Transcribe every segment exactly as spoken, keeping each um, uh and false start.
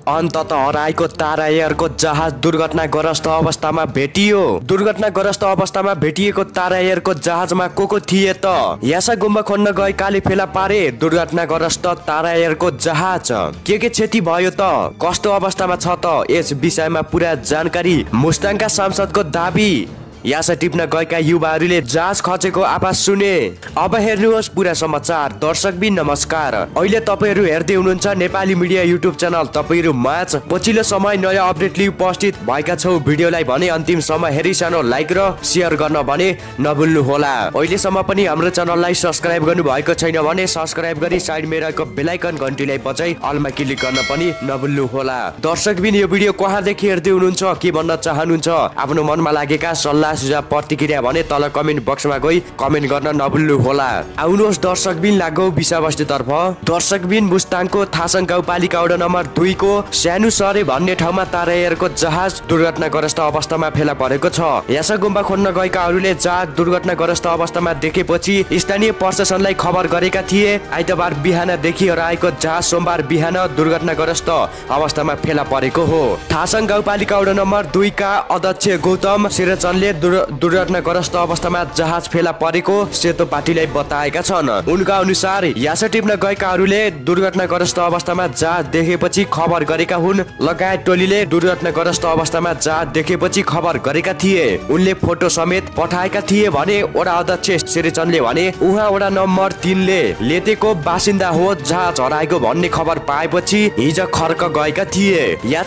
अन्तत हराएको तारा एयरको जहाज दुर्घटनाग्रस्त अवस्थामा भेटियो। दुर्घटनाग्रस्त अवस्थामा भेटिएको तारा एयरको जहाजमा को को थिए त? यासा गुम्बा खोज्न गएकाले फेला पारे दुर्घटनाग्रस्त तारा एयरको जहाज। के के क्षति भयो त? कस्तो अवस्थामा छ त? यस विषयमा पुरा जानकारी। मुस्ताङका सांसदको दाबी। यासा टिप्न गएका युवाहरूले जहाज खचेको आवाज सुने। अब हेर्नुहोस् पुरा समाचार। दर्शकबिन नमस्कार, अहिले तपाईहरू हेर्दै हुनुहुन्छ नेपाली मिडिया युट्युब च्यानल। तपाईहरू माझ पछिल्लो समय नयाँ अपडेट लिई उपस्थित भएका छौ। भिडियोलाई भने अन्तिमसम्म हेरी सानो लाइक र सेयर गर्न भने नभुल्नु होला। अहिलेसम्म पनि हाम्रो च्यानललाई सब्स्क्राइब गर्नु भएको छैन भने सब्स्क्राइब गरी साइडमा रहेको बेल आइकन घन्टीलाई बजाई अलमा क्लिक गर्न पनि नभुल्नु होला। दर्शकबिन यो भिडियो कहाँदेखि हेर्दै हुनुहुन्छ, के भन्न चाहनुहुन्छ, आफ्नो मनमा लागेका सल्लाह सुझाव प्रतिक्रिया भने तल कमेन्ट बक्समा गई कमेन्ट गर्न नभुल्नु होला। आउनुहोस् दर्शकबिन लागौ विषयवस्तुतर्फ। दर्शकबिन मुस्ताङको थासङ गाउँपालिका वडा नम्बर दुई को सानो सरे भन्ने ठाउँमा तारा एयरको जहाज दुर्घटनाग्रस्त अवस्थामा फेला परेको छ। यासा गुम्बा खोज्न गएकाहरूले जहाज दुर्घटनाग्रस्त अवस्थामा देखेपछि स्थानीय प्रशासनलाई खबर गरेका थिए। आइतबार बिहानदेखि हराएको जहाज सोमबार बिहान दुर्घटनाग्रस्त अवस्थामा फेला परेको हो। थासङ गाउँपालिका वडा नम्बर दुई का अध्यक्ष गौतम सिरचनले दुर्घटनाग्रस्त अवस्थामा जहाज फेला परेको सेतो पार्टीलाई बताएका छन्। उनका अनुसार यासा टिप्न गएकाहरूले दुर्घटनाग्रस्त अवस्थामा जहाज देखेपछि खबर गरेका हुन्। लगायत टोलीले दुर्घटनाग्रस्त अवस्थामा जहाज देखेपछि खबर गरेका थिए। उनले फोटो समेत पठाएका थिए भने वडा अध्यक्ष सिरिचनले भने उहाँ वडा नम्बर तीनले लेतेको बासिन्दा हो। जहाज हराएको भन्ने खबर पाएपछि हिजो खर्क गएका थिए।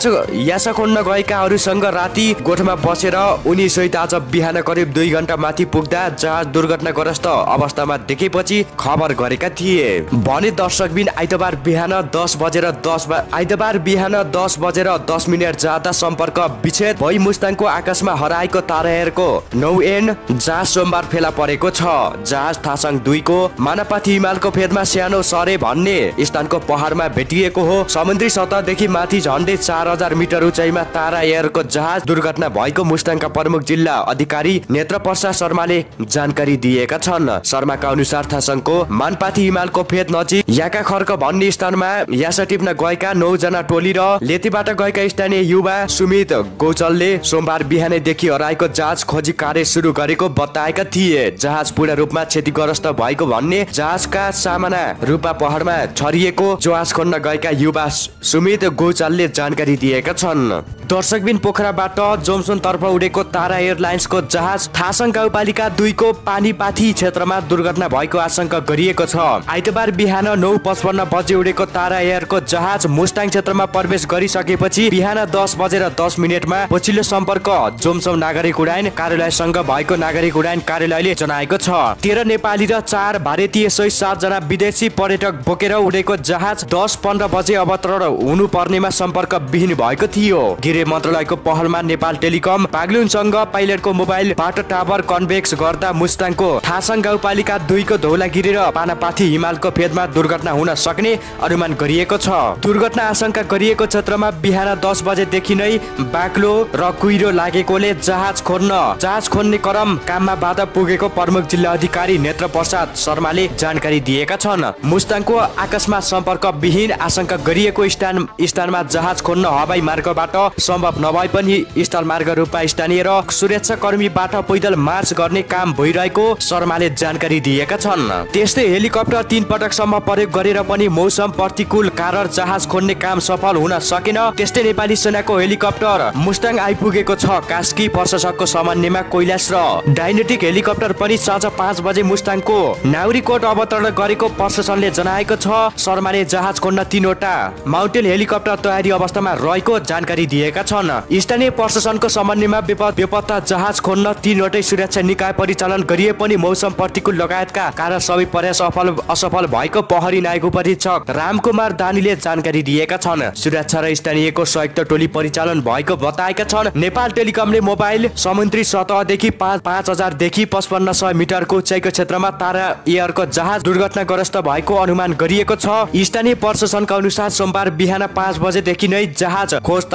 यासा खोज्न गएकाहरूसँग राति गोठमा बसेर उनी सहित आज बिहान करिब दुई घण्टा माथि पुग्दा जहाज दुर्घटनाग्रस्त अवस्थामा देखेपछि खबर गरेका थिए भने दर्शकबिन आइतबार बिहान दस बजेर दस आइतबार बिहान दस बजेर दस मिनट जाँदा सम्पर्क विच्छेद भई मुस्ताङको आकाशमा हराएको तारा एयरको नौ एन जहाज सोमबार फेला परेको छ। जहाज थासङ दुई को मानापाथी हिमालको फेदमा सानो सरे भन्ने स्थानको पहाडमा भेटिएको हो। समुद्री सतहदेखि माथि झन्डै चार हजार मिटर उचाइमा तारा एयरको जहाज दुर्घटना भएको मुस्ताङका प्रमुख जिल्ला अधिकारी नेत्र प्रसाद शर्माले जानकारी दिएका छन्। शर्माका अनुसार थासङको मानपाथी हिमालको फेद नजिक याका खर्क भन्ने स्थानमा यासा टिप्न गएका नौ जना टोली र लेतीबाट गएका स्थानीय युवा सुमित गौचलले सोमबार बिहानैदेखि हराएको जहाज खोजी कार्य सुरु गरेको बताएका थिए। जहाज पूर्ण रूपमा क्षतिग्रस्त भएको भन्ने जहाजका सामाना रूपमा पहाडमा छरिएको जहाज खोज्न गएका युवा सुमित गौचलले जानकारी दिएका छन्। दर्शकबिन पोखराबाट जोमसन तर्फ उडेको तारा एयरलाइन्सको जहाज थासङ गाउँपालिका दुई को पानीपाथी क्षेत्रमा दुर्घटना भएको आशंका गरिएको छ। आइतबार बिहान नौ पचपन्न बजे उडेको तारा एयरको जहाज मुस्ताङ क्षेत्रमा प्रवेश गरिसकेपछि बिहान दस बजेर दस मिनटमा पछिल्लो सम्पर्क जोमसम नागरिक उड्डयन कार्यालयसँग भएको नागरिक उड्डयन कार्यालयले जनाएको छ। तेह्र नेपाली र चार भारतीय सहित सात जना विदेशी पर्यटक बोकेर उडेको जहाज दस पन्ध्र बजे अवतरण हुनु पर्नेमा सम्पर्क विहीन भएको थियो। गृह मन्त्रालयको पहलमा नेपाल टेलिकम बागलुङसँग पाइलटको मोबाइलबाट टावर कन्भेक्स गर्दा मुस्ताङको थासङ गाउँपालिका दुई को धौलागिरी र पानापाथी हिमालको फेदमा दुर्घटना हुन सक्ने अनुमान गरिएको छ। दुर्घटना आशंका गरिएको क्षेत्रमा बिहान दस बजेदेखि नै बाक्लो र कुहिरो लागेकोले जहाज खोज्न जहाज खोज्ने क्रम काममा बाधा पुगेको प्रमुख जिल्ला अधिकारी नेत्र प्रसाद शर्माले जानकारी दिएका छन्। मुस्ताङको आकाशमा सम्पर्क विहीन आशंका गरिएको स्थान स्थानमा जहाज खोज्न हवाई मार्गबाट सम्भव नभए पनि स्थल मार्ग रूपमा स्थानीय र सुरक्षा कर्मीबाट पैदल मार्च गर्ने काम भइरहेको शर्माले जानकारी दिएका छन्। त्यस्तै हेलिकप्टर तीन पटकसम्म प्रयोग गरेर पनि मौसम प्रतिकूल कारण जहाज खोज्ने काम सफल हुन सकेन। त्यस्तै नेपाली सेनाको हेलिकप्टर मुस्ताङ आइपुगेको छ। कास्की प्रशासकको समन्वयमा कैलाश र डाइनेटिक हेलिकप्टर पनि साँझ पाँच बजे मुस्ताङको नाउरीकोट अवतरण गरेको प्रशासनले जनाएको छ। शर्माले जहाज खोज्न तीनवटा माउन्टेन हेलिकप्टर तयारी अवस्थामा रहेको जानकारी दिएका छन्। स्थानीय प्रशासनको समन्वयमा बेपत्ता जहाज खोज्न तीनवटै सुरक्षा निकाय परिचालन गरिए पनि मौसम प्रतिकूल लगायतका कारण सबै प्रयास असफल असफल भएको प्रहरी नायक उपरीक्षक रामकुमार दानीले जानकारी दिएका छन्। सुरक्षा र स्थानीयको संयुक्त टोली परिचालन भएको बताएका छन्। नेपाल टेलिकमले मोबाइल समुद्री सतहदेखि पाँच पाँच हजारदेखि पचपन्न सय मिटरको उचाइको क्षेत्रमा तारा एयरको जहाज दुर्घटनाग्रस्त भएको अनुमान गरिएको छ। स्थानीय प्रशासनका अनुसार सोमबार बिहान पाँच बजेदेखि नै जहाज खोज तलास गर्ने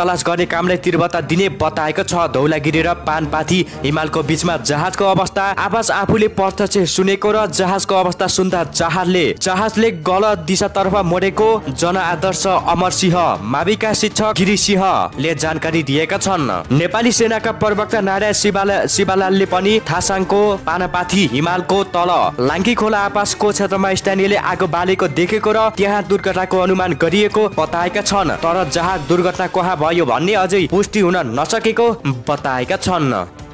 गर्ने कामलाई तीव्रता दिने बताएको छ। धौलागिरी र पानपाथी हिमालको बीचमा जहाजको अवस्था आवाज आफूले प्रत्यक्ष सुनेको र जहाजको अवस्था सुन्दा जहाजले जहाजले गलत दिशातर्फ मोडेको जनआदर्श अमर सिंह माविका शिक्षक गिरी सिंहले जानकारी दिएका छन्। नेपाली सेनाका प्रवक्ता नारायण शिवाला शिवालालले पनि थासाङको पानापाथी हिमालको तल लाङ्गी खोला आवासको क्षेत्रमा स्थानीयले आगो बालेको देखेको र त्यहाँ दुर्घटनाको अनुमान गरिएको बताएका छन्। तर जहाज दुर्घटना कहाँ भयो भन्ने अझै पुष्टि हुन नसकेको बताएका छन्।